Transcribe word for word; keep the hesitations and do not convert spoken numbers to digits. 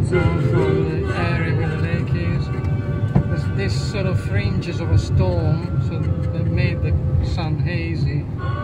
not known for the area where the lake is. There's this sort of fringes of a storm, so that made the sun hazy.